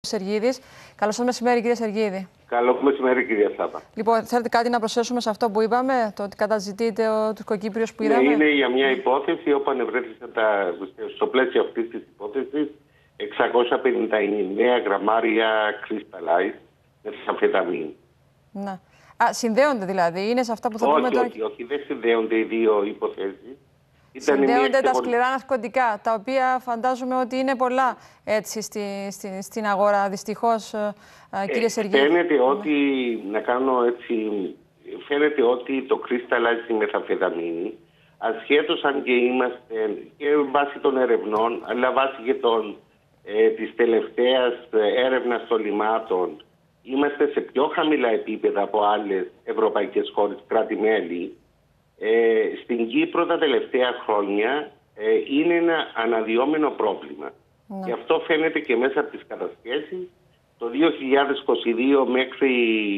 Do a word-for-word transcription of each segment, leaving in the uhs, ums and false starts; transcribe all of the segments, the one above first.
Σεργίδης. Καλώς το μεσημέρι, κύριε Σεργίδη. Καλό μεσημέρι, κυρία Σάβα. Λοιπόν, θέλετε κάτι να προσθέσουμε σε αυτό που είπαμε, το ότι καταζητείτε ο τουρκοκύπριος που είδαμε? Ναι, είναι για μια υπόθεση όπου ανεβρέθησαν τα, στο πλαίσιο αυτής της υπόθεσης εξακόσια πενήντα εννέα γραμμάρια crystalline μεθαμφεταμίνη. Ναι. Α, συνδέονται δηλαδή, είναι σε αυτά που θα όχι, πούμε τώρα? Όχι, όχι, δεν συνδέονται οι δύο υποθέσεις. Συνδέονται τα σκληρά ναρκωτικά, τα οποία φαντάζομαι ότι είναι πολλά έτσι στη, στη, στην αγορά, δυστυχώς, ε, κύριε Σεργίδη. Φαίνεται ότι, να κάνω έτσι, φαίνεται ότι το crystalline στη μεθαμφεταμίνη, ασχέτως αν και είμαστε και βάσει των ερευνών, αλλά βάσει και των, ε, της τελευταίας έρευνας των λιμάτων, είμαστε σε πιο χαμηλά επίπεδα από άλλες ευρωπαϊκές χώρες, κράτη-μέλη. Ε, στην Κύπρο τα τελευταία χρόνια ε, είναι ένα αναδυόμενο πρόβλημα. Ναι. Και αυτό φαίνεται και μέσα από τις κατασχέσεις. Το δύο χιλιάδες είκοσι δύο μέχρι,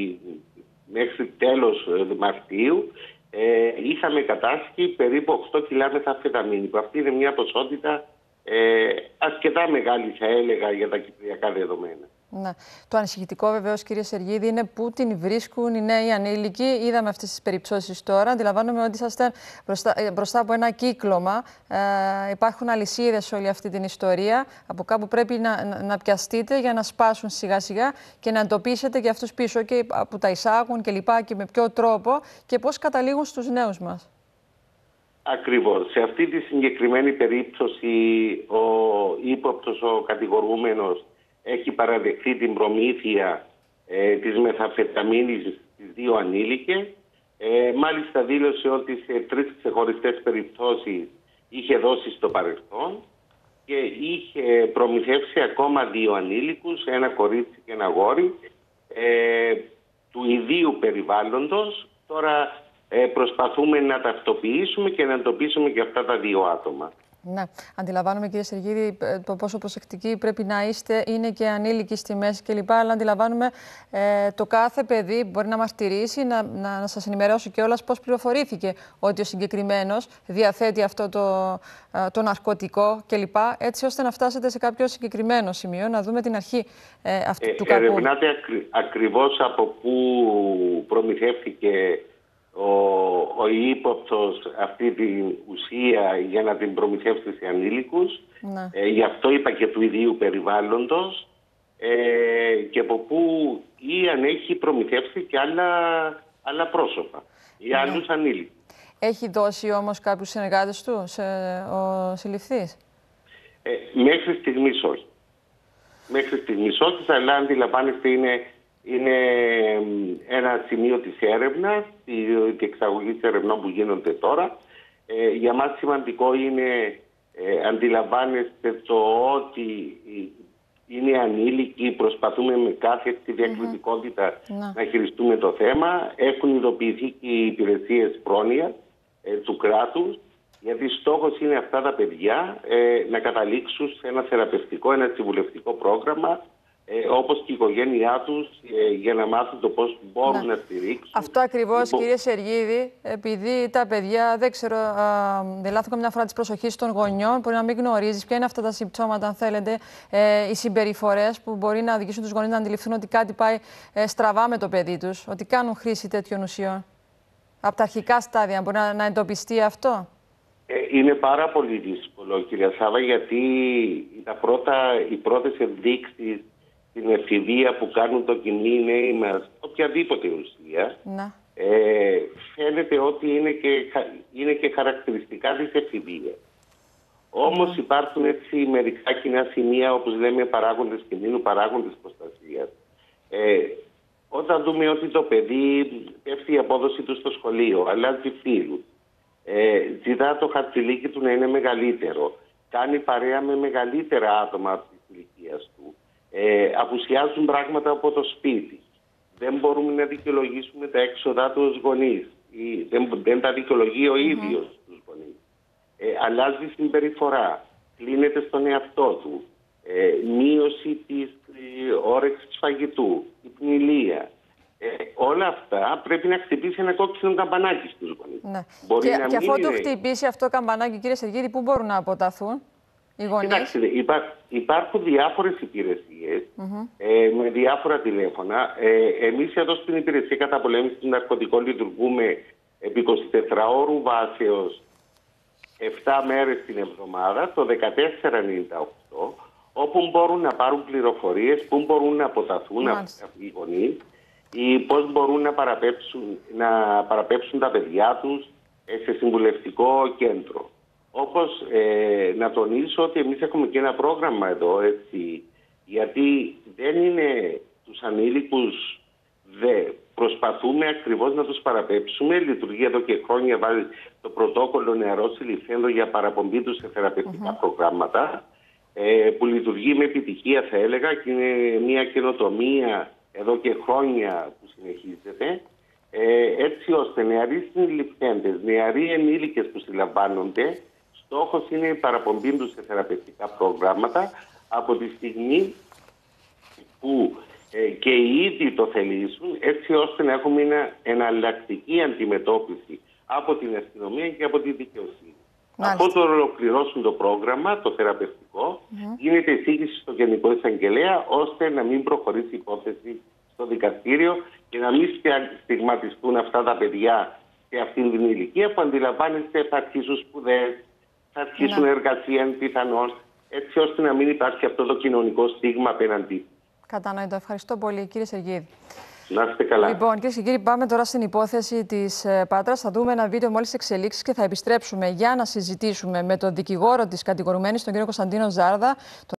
μέχρι τέλος Μαρτίου ε, είχαμε κατάσχει περίπου οκτώ κιλά μεθαμφεταμίνη, που αυτή είναι μια ποσότητα ε, αρκετά μεγάλη, θα έλεγα, για τα κυπριακά δεδομένα. Ναι. Το ανησυχητικό βεβαίως, κύριε Σεργίδη, είναι πού την βρίσκουν οι νέοι ανήλικοι. Είδαμε αυτές τις περιπτώσεις τώρα. Αντιλαμβάνομαι ότι είσαστε μπροστά, μπροστά από ένα κύκλωμα. Ε, υπάρχουν αλυσίδες σε όλη αυτή την ιστορία. Από κάπου πρέπει να, να, να πιαστείτε για να σπάσουν σιγά σιγά και να εντοπίσετε και αυτούς πίσω και που τα εισάγουν και λοιπά και με ποιο τρόπο και πώς καταλήγουν στους νέους μας. Ακριβώς. Σε αυτή τη συγκεκριμένη περίπτωση ο ύποπτος, ο κατηγορούμενος, έχει παραδεχθεί την προμήθεια ε, της μεθαμφεταμίνης στις δύο ανήλικες. Ε, μάλιστα δήλωσε ότι σε τρεις ξεχωριστές περιπτώσεις είχε δώσει στο παρελθόν και είχε προμηθεύσει ακόμα δύο ανήλικους, ένα κορίτσι και ένα αγόρι, ε, του ιδίου περιβάλλοντος. Τώρα ε, προσπαθούμε να ταυτοποιήσουμε και να εντοπίσουμε και αυτά τα δύο άτομα. Ναι, αντιλαμβάνομαι, κύριε Σεργίδη, το πόσο προσεκτικοί πρέπει να είστε. Είναι και ανήλικοι στη μέση κλπ. Αλλά αντιλαμβάνομαι ε, το κάθε παιδί μπορεί να μαρτυρήσει, να, να, να σας ενημερώσω κιόλας πώς πληροφορήθηκε ότι ο συγκεκριμένος διαθέτει αυτό το, το ναρκωτικό κλπ. Έτσι ώστε να φτάσετε σε κάποιο συγκεκριμένο σημείο, να δούμε την αρχή ε, αυτού ε, του κακού. Ερευνάται ακρι, ακριβώς από πού προμηθεύτηκε ο, ο ύποπτος αυτή την ουσία για να την προμηθεύσει σε ανήλικους. Ναι. Ε, γι' αυτό είπα και του ιδίου περιβάλλοντος ε, και από πού ή αν έχει προμηθεύσει και άλλα, άλλα πρόσωπα ή ναι. άλλους ανήλικους. Έχει δώσει όμως κάποιους συνεργάτες του σε, ο συλληφθής? Ε, μέχρι στιγμής όχι. Μέχρι στιγμής όχι, αλλά αντιλαμβάνεστε είναι Είναι ένα σημείο της έρευνας, τη εξαγωγή της ερευνών που γίνονται τώρα. Ε, για μας σημαντικό είναι, ε, αντιλαμβάνεστε το ότι είναι ανήλικοι, προσπαθούμε με κάθε διακριτικότητα mm-hmm. να χειριστούμε το θέμα. Έχουν ειδοποιηθεί και οι υπηρεσίες πρόνοιας ε, του κράτους, γιατί στόχος είναι αυτά τα παιδιά ε, να καταλήξουν σε ένα θεραπευτικό, ένα συμβουλευτικό πρόγραμμα, Ε, όπως και η οικογένειά τους, ε, για να μάθουν το πώς μπορούν να, να στηρίξουν. Αυτό ακριβώς, λοιπόν, κύριε Σεργίδη, επειδή τα παιδιά, δεν ξέρω, α, δεν λάθω καμιά φορά της προσοχής των γονιών, μπορεί να μην γνωρίζεις ποια είναι αυτά τα συμπτώματα, αν θέλετε, ε, οι συμπεριφορές που μπορεί να οδηγήσουν τους γονείς να αντιληφθούν ότι κάτι πάει ε, στραβά με το παιδί τους, ότι κάνουν χρήση τέτοιων ουσιών. Από τα αρχικά στάδια μπορεί να, να εντοπιστεί αυτό? Ε, είναι πάρα πολύ δύσκολο, κυρία Σάβα, γιατί τα πρώτα, οι πρώτες ενδείξεις την εφηβεία που κάνουν το κοινή νέοι μας, οποιαδήποτε ουσία, να. Ε, φαίνεται ότι είναι και, είναι και χαρακτηριστικά της εφηβείας. Όμως να. υπάρχουν έτσι μερικά κοινά σημεία, όπως λέμε, παράγοντες κινδύνου, παράγοντες προστασίας. Ε, όταν δούμε ότι το παιδί πέφτει η απόδοση του στο σχολείο, αλλάζει φίλους, ε, ζητά το χαρτιλίκι του να είναι μεγαλύτερο, κάνει παρέα με μεγαλύτερα άτομα από της ηλικίας του, Ε, απουσιάζουν πράγματα από το σπίτι. Δεν μπορούμε να δικαιολογήσουμε τα έξοδά του ως γονείς. Ή δεν, δεν τα δικαιολογεί ο ίδιος mm-hmm. τους γονείς. Ε, αλλάζει συμπεριφορά. Κλείνεται στον εαυτό του. Ε, μείωση της ε, όρεξης φαγητού. Υπνηλία. Ε, όλα αυτά πρέπει να χτυπήσει ένα κόκκινο καμπανάκι στους γονείς. Ναι. Μπορεί και, να και αφού είναι... του χτυπήσει αυτό το καμπανάκι, κύριε Σεργίδη, πού μπορούν να αποταθούν οι γονείς? Κοιτάξτε, υπά, υπάρχουν διάφορες υπηρεσίες mm. mm-hmm. ε, με διάφορα τηλέφωνα. Ε, εμείς εδώ στην Υπηρεσία Καταπολέμησης των Ναρκωτικών λειτουργούμε επί εικοσιτετράωρου βάσεως επτά μέρες την εβδομάδα, το δεκατέσσερα ενενήντα οκτώ, όπου μπορούν να πάρουν πληροφορίες, πού μπορούν να αποταθούν οι γονείς ή πώς μπορούν να παραπέψουν, να παραπέψουν τα παιδιά τους σε συμβουλευτικό κέντρο. Όπως ε, να τονίσω ότι εμείς έχουμε και ένα πρόγραμμα εδώ, έτσι, γιατί δεν είναι τους ανήλικους, δε, προσπαθούμε ακριβώς να τους παραπέψουμε. Λειτουργεί εδώ και χρόνια βάλει το πρωτόκολλο νεαρός συλληφθέντο για παραπομπή τους σε θεραπευτικά mm-hmm. προγράμματα, ε, που λειτουργεί με επιτυχία, θα έλεγα, και είναι μια καινοτομία εδώ και χρόνια που συνεχίζεται, ε, έτσι ώστε νεαροί συλληφθέντες, νεαροί ενήλικες που συλλαμβάνονται, στόχος είναι η παραπομπή τους σε θεραπευτικά προγράμματα από τη στιγμή που ε, και οι ίδιοι το θελήσουν, έτσι ώστε να έχουμε μια εναλλακτική αντιμετώπιση από την αστυνομία και από τη δικαιοσύνη. Μάλιστα. Αφού το ολοκληρώσουν το πρόγραμμα, το θεραπευτικό, mm-hmm. γίνεται εισήγηση στο Γενικό Εισαγγελέα, ώστε να μην προχωρήσει η υπόθεση στο δικαστήριο και να μην στιγματιστούν αυτά τα παιδιά σε αυτήν την ηλικία που αντιλαμβάνεστε θα αρχίσουν σπουδές, θα αρχίσουν mm-hmm. εργασία πιθανώς, έτσι ώστε να μην υπάρχει αυτό το κοινωνικό στίγμα απέναντι. Κατανοητό. Ευχαριστώ πολύ, κύριε Σεργίδη. Να είστε καλά. Λοιπόν, κυρίες και κύριοι, πάμε τώρα στην υπόθεση της Πάτρας. Θα δούμε ένα βίντεο μόλις εξελίξεις και θα επιστρέψουμε για να συζητήσουμε με τον δικηγόρο της κατηγορουμένης, τον κύριο Κωνσταντίνο Ζάρδα.